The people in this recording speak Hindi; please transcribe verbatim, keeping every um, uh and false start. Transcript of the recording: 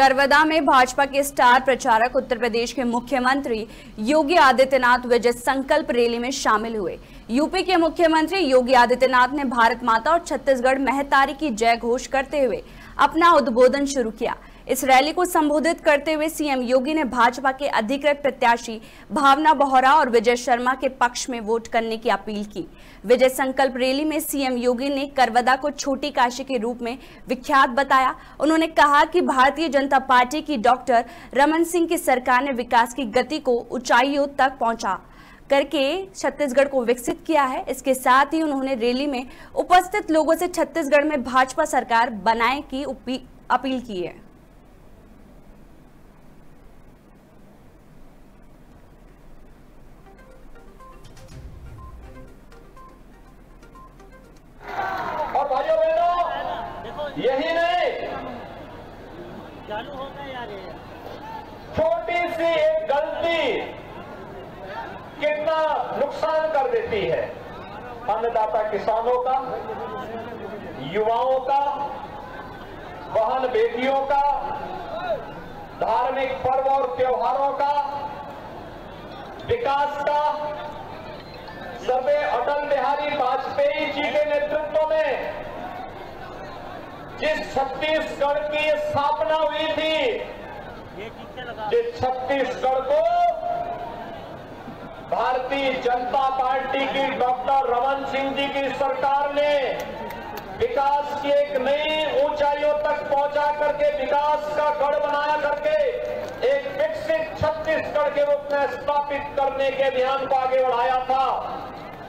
करवदा में भाजपा के स्टार प्रचारक उत्तर प्रदेश के मुख्यमंत्री योगी आदित्यनाथ विजय संकल्प रैली में शामिल हुए। यूपी के मुख्यमंत्री योगी आदित्यनाथ ने भारत माता और छत्तीसगढ़ महतारी की जय घोष करते हुए अपना उद्बोधन शुरू किया। इस रैली को संबोधित करते हुए सीएम योगी ने भाजपा के अधिकृत प्रत्याशी भावना बोहरा और विजय शर्मा के पक्ष में वोट करने की अपील की। विजय संकल्प रैली में सीएम योगी ने करवदा को छोटी काशी के रूप में विख्यात बताया। उन्होंने कहा कि भारतीय जनता पार्टी की डॉक्टर रमन सिंह की सरकार ने विकास की गति को ऊंचाइयों तक पहुंचा करके छत्तीसगढ़ को विकसित किया है। इसके साथ ही उन्होंने रैली में उपस्थित लोगों से छत्तीसगढ़ में भाजपा सरकार बनाने की अपील की है। और भाइयों बहनों, यही नहीं, चालू होता है यार, छोटी सी एक गलती कितना नुकसान कर देती है अन्नदाता किसानों का, युवाओं का, बहन बेटियों का, धार्मिक पर्व और त्योहारों का, विकास का। सर्वे अटल बिहारी वाजपेयी जी के नेतृत्व में जिस छत्तीसगढ़ की स्थापना हुई थी, जिस छत्तीसगढ़ को भारतीय जनता पार्टी की डॉक्टर रमन सिंह जी की सरकार ने विकास की एक नई ऊंचाइयों तक पहुंचा करके विकास का गढ़ बनाया करके एक विकसित छत्तीसगढ़ के रूप में स्थापित करने के अभियान को आगे बढ़ाया था।